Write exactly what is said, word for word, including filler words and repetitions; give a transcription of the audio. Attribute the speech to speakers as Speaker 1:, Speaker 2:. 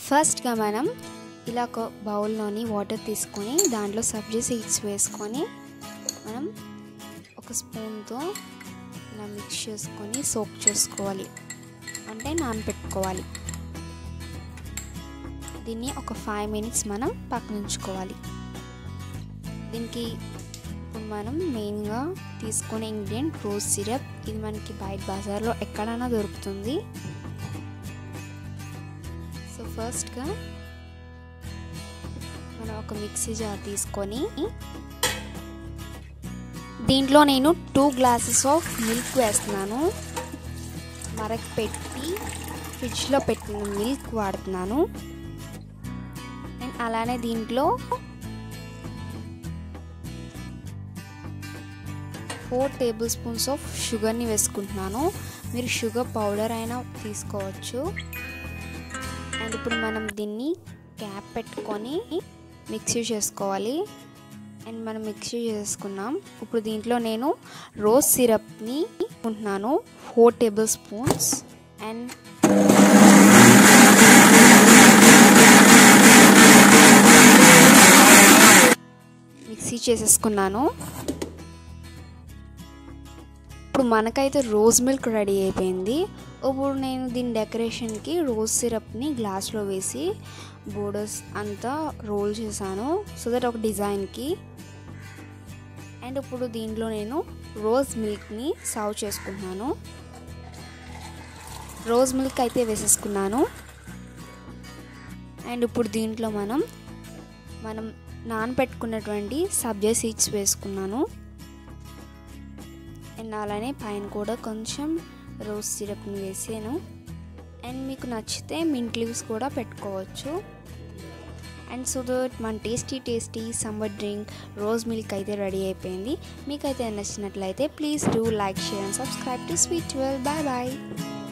Speaker 1: ఫస్ట్గా మనం ఇలా ఒక బౌల్లోని వాటర్ తీసుకొని దాంట్లో సబ్జా సీడ్స్ వేసుకొని మనం ఒక స్పూన్తో ఇలా మిక్స్ చేసుకొని సోక్ చేసుకోవాలి, అంటే నానబెట్టుకోవాలి. దీన్ని ఒక ఫైవ్ మినిట్స్ మనం పక్కన ఉంచుకోవాలి. దీనికి ఇప్పుడు మనం మెయిన్గా తీసుకునే ఇంగ్రీడియంట్ రోజ్ సిరప్. ఇది మనకి బయట బజార్లో ఎక్కడైనా దొరుకుతుంది. సో ఫస్ట్గా మనం ఒక మిక్సీ జార్ తీసుకొని దీంట్లో నేను టూ గ్లాసెస్ ఆఫ్ మిల్క్ వేస్తున్నాను. మరక పెట్టి ఫ్రిడ్జ్లో పెట్టిన మిల్క్ వాడుతున్నాను. అండ్ అలానే దీంట్లో ఫోర్ టేబుల్ స్పూన్స్ ఆఫ్ షుగర్ని వేసుకుంటున్నాను. మీరు షుగర్ పౌడర్ అయినా తీసుకోవచ్చు. అండ్ ఇప్పుడు మనం దీన్ని క్యాప్ పెట్టుకొని మిక్సీ చేసుకోవాలి. అండ్ మనం మిక్సీ చేసుకున్నాం. ఇప్పుడు దీంట్లో నేను రోజ్ సిరప్ని తీసుకుంటున్నాను, four tablespoons. And mixie చేసేసుకున్నాను. ఇప్పుడు మనకైతే రోజ్ మిల్క్ రెడీ అయిపోయింది. ఇప్పుడు నేను దీని డెకరేషన్కి రోజ్ సిరప్ని గ్లాస్లో వేసి బోర్డర్స్ అంతా రోల్ చేశాను, సో దట్ ఒక డిజైన్కి. అండ్ ఇప్పుడు దీంట్లో నేను రోజ్ మిల్క్ని సర్వ్ చేసుకుంటున్నాను. రోజ్ మిల్క్ అయితే వేసేసుకున్నాను. అండ్ ఇప్పుడు దీంట్లో మనం మనం నానబెట్టుకున్నటువంటి సబ్జా సీడ్స్ వేసుకున్నాను. అండ్ అలానే పైన కూడా కొంచెం రోజ్ సిరప్ని వేసాను. అండ్ మీకు నచ్చితే మింట్ లీవ్స్ కూడా పెట్టుకోవచ్చు. అండ్ సో దట్ మన tasty tasty summer drink rose milk అయితే రెడీ అయిపోయింది. మీకైతే నచ్చినట్లయితే please do like, share and subscribe to sweet twelve. Bye bye.